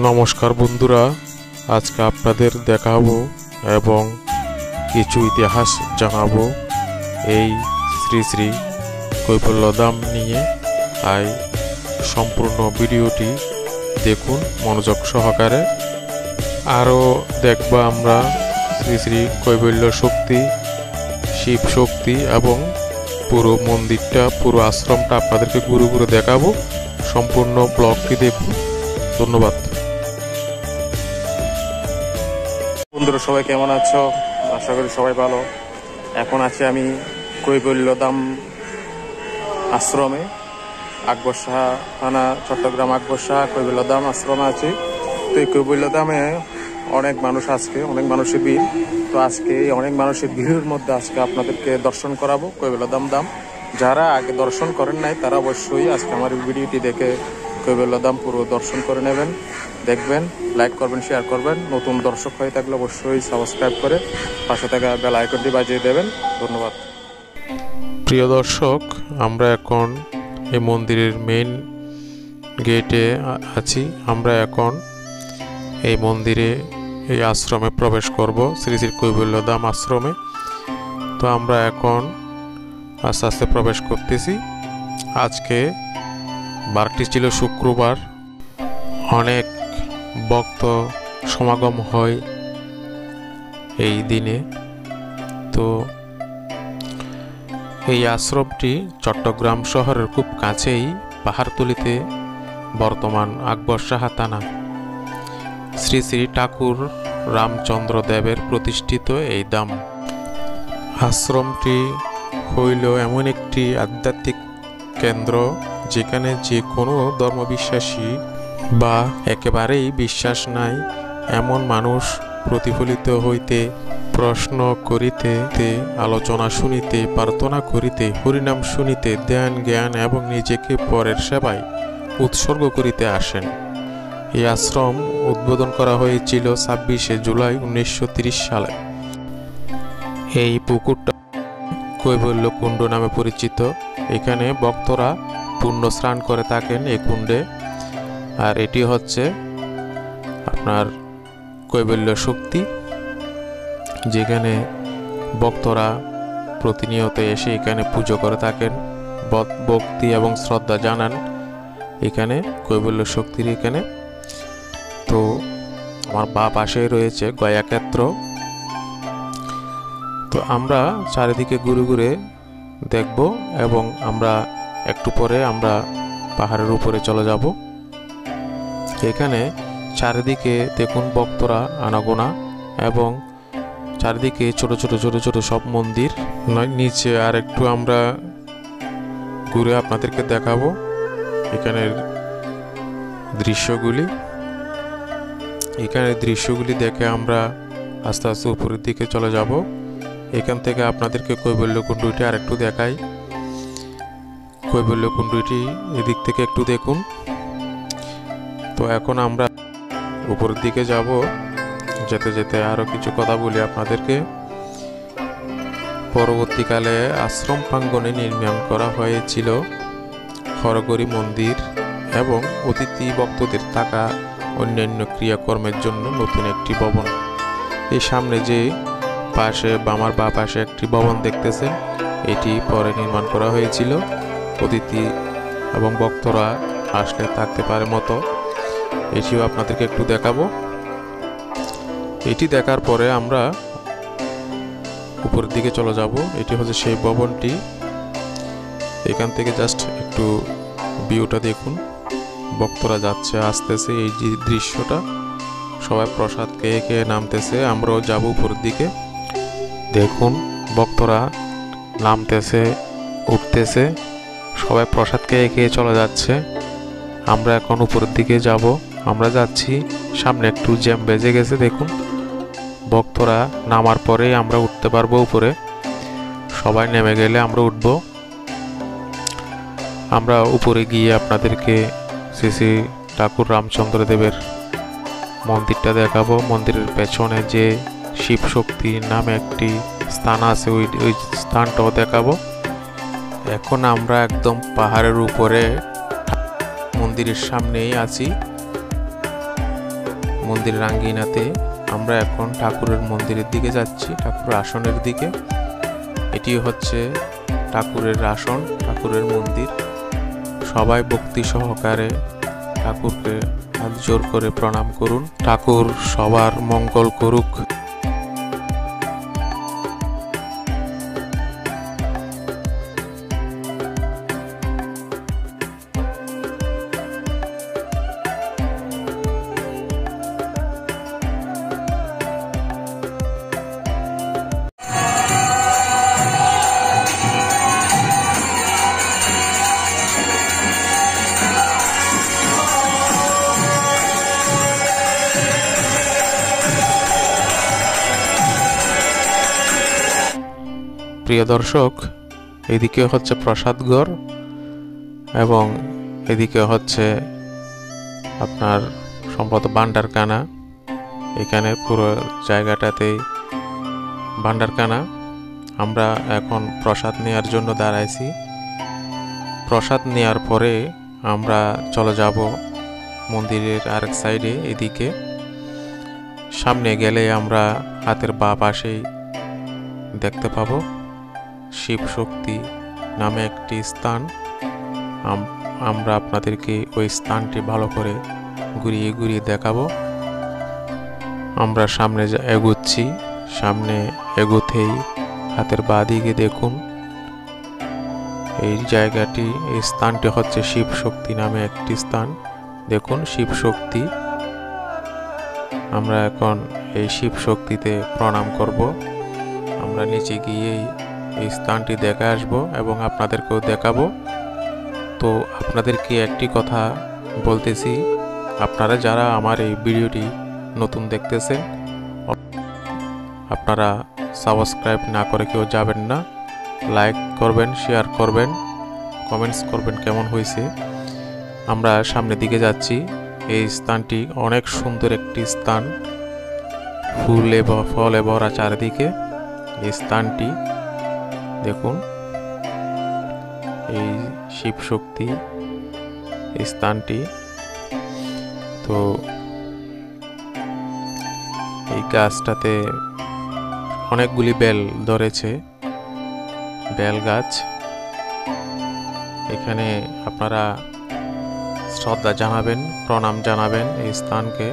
নমস্কার বন্ধুরা, আজকে আপনাদের দেখাবো এবং কিছু ইতিহাস জানাবো এই শ্রী শ্রী কৈবল্যধাম নিয়ে। তাই সম্পূর্ণ ভিডিওটি দেখুন মনোযোগ সহকারে। আরও দেখব আমরা শ্রী শ্রী কৈবল্য শক্তি, শিব শক্তি এবং পুরো মন্দিরটা, পুরো আশ্রমটা আপনাদেরকে ঘুরে ঘুরে দেখাবো। সম্পূর্ণ ব্লগটি দেখুন। ধন্যবাদ। বন্ধুরা সবাই কেমন আছো? আশা করি সবাই ভালো। এখন আছি আমি কৈবল্যধাম আশ্রমে, আকবর শাহ থানা, চট্টগ্রাম আকবর শাহ কৈবল্যধাম আশ্রমে আছি। তো এই কৈবল্যধামে অনেক মানুষ, আজকে অনেক মানুষের ভিড়। তো আজকে অনেক মানুষের ভিড়ের মধ্যে আজকে আপনাদেরকে দর্শন করাবো কৈবল্যধাম ধাম। যারা আগে দর্শন করেন নাই তারা অবশ্যই আজকে আমার ভিডিওটি দেখে কৈবল্যধাম পুরো দর্শন করে নেবেন, দেখবেন, লাইক করবেন, শেয়ার করবেন। নতুন দর্শক হয়ে থাকলে অবশ্যই সাবস্ক্রাইব করে পাশে থাকা বেল আইকনটি বাজিয়ে দেবেন। ধন্যবাদ। প্রিয় দর্শক, আমরা এখন এই মন্দিরের মেইন গেটে আছি। আমরা এখন এই মন্দিরে, এই আশ্রমে প্রবেশ করব, শ্রী শ্রী কৈবল্যধাম আশ্রমে। তো আমরা এখন আস্তে আস্তে প্রবেশ করতেছি। আজকে বারটি ছিল শুক্রবার, অনেক ভক্ত সমাগম হয় এই দিনে। তো এই আশ্রমটি চট্টগ্রাম শহরের খুব কাছেই পাহাড়তলিতে বর্তমান আকবর শাহ থানা। শ্রী শ্রী ঠাকুর রামচন্দ্র দেবের প্রতিষ্ঠিত এই ধাম। আশ্রমটি হইল এমন একটি আধ্যাত্মিক কেন্দ্র যেখানে যে কোনো ধর্মবিশ্বাসী বা একেবারেই বিশ্বাস নাই এমন মানুষ প্রতিফলিত হইতে, প্রশ্ন করিতে, আলোচনা শুনিতে, প্রার্থনা করিতে, হরিনাম শুনিতে, ধ্যান জ্ঞান এবং নিজেকে পরের সেবায় উৎসর্গ করিতে আসেন। এই আশ্রম উদ্বোধন করা হয়েছিল 26শে জুলাই 1930 সালে। এই পুকুরটা কৈবল্য কুণ্ড নামে পরিচিত। এখানে ভক্তরা পুণ্য স্নান করে থাকেন এই কুণ্ডে। আর এটি হচ্ছে আপনার কৈবল্য শক্তি, যেখানে ভক্তরা প্রতিনিয়ত এসে এখানে পুজো করে থাকেন, ভক্তি এবং শ্রদ্ধা জানান এখানে কৈবল্য শক্তির এখানে। তো আমার বাঁ পাশে রয়েছে গয়াক্ষেত্র। তো আমরা চারিদিকে ঘুরে ঘুরে দেখব এবং আমরা একটু পরে আমরা পাহাড়ের উপরে চলে যাব। এখানে চারিদিকে দেখুন ভক্তরা আনাগোনা এবং চারিদিকে ছোট ছোট ছোট ছোট সব মন্দির। নিচে আর একটু আমরা ঘুরে আপনাদেরকে দেখাবো এখানের দৃশ্যগুলি। এখানের দৃশ্যগুলি দেখে আমরা আস্তে আস্তে উপরের দিকে চলে যাব। এখান থেকে আপনাদেরকে কৈবল্য কুণ্ডটি আর একটু দেখাই। কৈবল্য কুণ্ডটি এদিক থেকে একটু দেখুন। তো এখন আমরা উপরের দিকে যাব। যেতে যেতে আরও কিছু কথা বলি আপনাদেরকে। পরবর্তীকালে আশ্রম প্রাঙ্গণে নির্মাণ করা হয়েছিল হরগরি মন্দির এবং অতিথি ভক্তদের থাকা অন্যান্য ক্রিয়াকর্মের জন্য নতুন একটি ভবন। এই সামনে যে পাশে, আমার বা পাশে একটি ভবন দেখতেছেন, এটি পরে নির্মাণ করা হয়েছিল অতিথি এবং ভক্তরা আসলে থাকতে পারে মতো। এটিও আপনাদেরকে একটু দেখাবো। এটি দেখার পরে আমরা উপরের দিকে চলে যাব। এটি হচ্ছে সেই ভবনটি। এখান থেকে জাস্ট একটু ভিউটা দেখুন। ভক্তরা যাচ্ছে, আসতেছে, এই যে দৃশ্যটা, সবাই প্রসাদ খেয়ে খেয়ে নামতেছে। আমরাও যাব উপরের দিকে। দেখুন ভক্তরা নামতেছে, উঠতেছে, সবাই প্রসাদ খেয়ে খেয়ে চলে যাচ্ছে। আমরা এখন উপরের দিকে যাব। আমরা যাচ্ছি, সামনে একটু জ্যাম বেজে গেছে। দেখুন ভক্তরা নামার পরেই আমরা উঠতে পারবো উপরে। সবাই নেমে গেলে আমরা উঠব। আমরা উপরে গিয়ে আপনাদেরকে শ্রী শ্রী ঠাকুর রামচন্দ্র দেবের মন্দিরটা দেখাবো। মন্দিরের পেছনে যে শিব শক্তি নামে একটি স্থান আছে, ওই স্থানটাও দেখাবো। এখন আমরা একদম পাহাড়ের উপরে মন্দিরের সামনেই আছি। মন্দিরের আঙ্গিনাতে। আমরা এখন ঠাকুরের মন্দিরের দিকে যাচ্ছি, ঠাকুরের আসনের দিকে। এটি হচ্ছে ঠাকুরের আসন, ঠাকুরের মন্দির। সবাই ভক্তি সহকারে ঠাকুরকে হাত জোর করে প্রণাম করুন। ঠাকুর সবার মঙ্গল করুক। প্রিয় দর্শক, এদিকে হচ্ছে প্রসাদঘর এবং এদিকে হচ্ছে আপনার সম্ভবত ভান্ডারখানা। এখানে পুরো জায়গাটাতেই ভান্ডারখানা। আমরা এখন প্রসাদ নেওয়ার জন্য দাঁড়াইছি। প্রসাদ নেওয়ার পরে আমরা চলে যাব মন্দিরের আরেক সাইডে। এদিকে সামনে গেলে আমরা হাতের বাঁ পাশেই দেখতে পাবো শিব শক্তি নামে একটি স্থান। আমরা আপনাদেরকে ওই স্থানটি ভালো করে ঘুরিয়ে ঘুরিয়ে দেখাবো। আমরা সামনে এগোচ্ছি। সামনে এগোতেই হাতের বাঁ দিকে দেখুন এই জায়গাটি, এই স্থানটি হচ্ছে শিব শক্তি নামে একটি স্থান। দেখুন শিব শক্তি। আমরা এখন এই শিব শক্তিতে প্রণাম করব। আমরা নিচে গিয়েই এই স্থানটি দেখে আসবো এবং আপনাদেরকেও দেখাবো। তো আপনাদেরকে একটি কথা বলতেছি, আপনারা যারা আমার এই ভিডিওটি নতুন দেখতেছেন, আপনারা সাবস্ক্রাইব না করে কেউ যাবেন না। লাইক করবেন, শেয়ার করবেন, কমেন্টস করবেন কেমন হয়েছে। আমরা সামনের দিকে যাচ্ছি। এই স্থানটি অনেক সুন্দর একটি স্থান, ফুলে ফলে ভরা চারিদিকে। এই স্থানটি দেখুন, এই শিব শক্তি এই স্থানটি। তো এই গাছটাতে অনেকগুলি বেল ধরেছে, বেল গাছ। এখানে আপনারা শ্রদ্ধা জানাবেন, প্রণাম জানাবেন এই স্থানকে।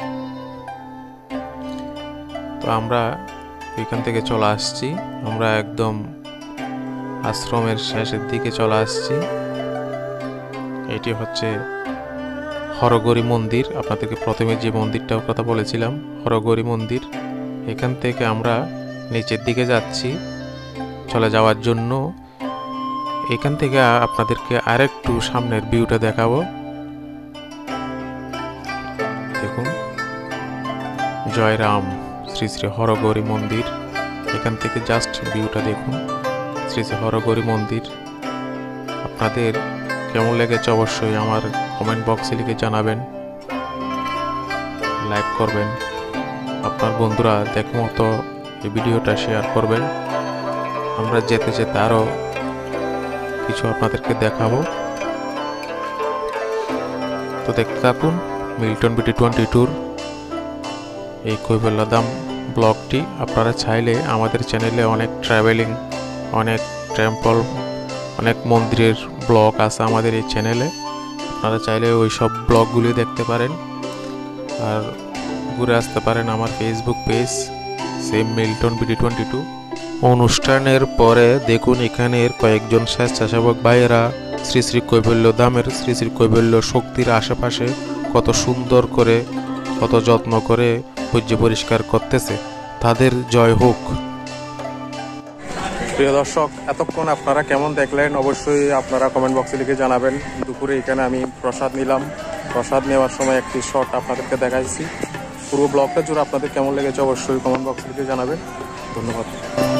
তো আমরা এখান থেকে চলে আসছি। আমরা একদম আশ্রমের শেষের দিকে চলে আসছি। এটি হচ্ছে হরগৌরী মন্দির। আপনাদেরকে প্রথমে যে মন্দিরটার কথা বলেছিলাম, হরগৌরী মন্দির। এখান থেকে আমরা নিচের দিকে যাচ্ছি চলে যাওয়ার জন্য। এখান থেকে আপনাদেরকে আরেকটু সামনের ভিউটা দেখাবো। দেখুন, জয় রাম, শ্রী শ্রী হরগৌরী মন্দির। এখান থেকে জাস্ট ভিউটা দেখুন, শ্রী শ্রী হরগৌরী মন্দির। আপনাদের কেমন লেগেছে অবশ্যই আমার কমেন্ট বক্সে লিখে জানাবেন, লাইক করবেন। আপনার বন্ধুরা দেখো মতো এই ভিডিওটা শেয়ার করবেন। আমরা যেতে যেতে আরও কিছু আপনাদেরকে দেখাবো। তো দেখতে থাকুন মিল্টন বিটি 22 এই কৈবল্যধাম ব্লগটি। আপনারা চাইলে আমাদের চ্যানেলে অনেক ট্রাভেলিং, অনেক টেম্পল, অনেক মন্দিরের ব্লগ আছে আমাদের এই চ্যানেলে। আপনারা চাইলে ওই সব ব্লগগুলি দেখতে পারেন আর ঘুরে আসতে পারেন আমার ফেসবুক পেজ সেম মিল্টন বিটি 22। অনুষ্ঠানের পরে দেখুন এখানের কয়েকজন স্বেচ্ছাসেবক ভাইয়েরা শ্রী শ্রী কৈবল্যধামের শ্রী শ্রী কৈবল্য শক্তির আশেপাশে কত সুন্দর করে, কত যত্ন করে পরিষ্কার করতেছে। তাদের জয় হোক। প্রিয় দর্শক, এতক্ষণ আপনারা কেমন দেখলেন অবশ্যই আপনারা কমেন্ট বক্সে লিখে জানাবেন। দুপুরে এখানে আমি প্রসাদ নিলাম। প্রসাদ নেওয়ার সময় একটি শট আপনাদেরকে দেখাইছি। পুরো ব্লগটা জুড়ে আপনাদের কেমন লেগেছে অবশ্যই কমেন্ট বক্সে লিখে জানাবেন। ধন্যবাদ।